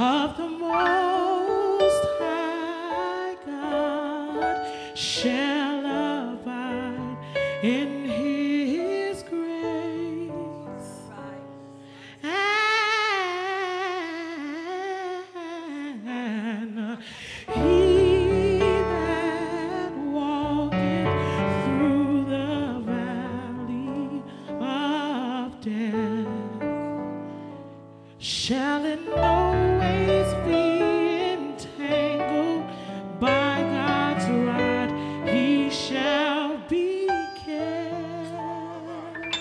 of the Most High God shall abide in His grace. And he that walketh through the valley of death shall in no ways be entangled by God's rod. He shall be kept.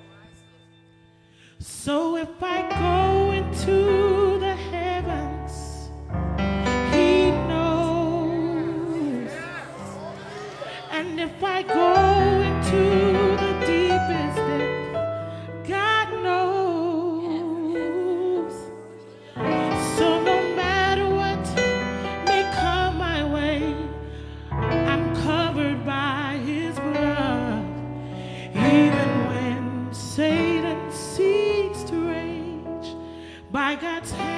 So if I go into the heavens, He knows. And if I go into the deepest depth, God knows. So no matter what may come my way, I'm covered by His blood. Even when Satan seeks to rage, by God's hand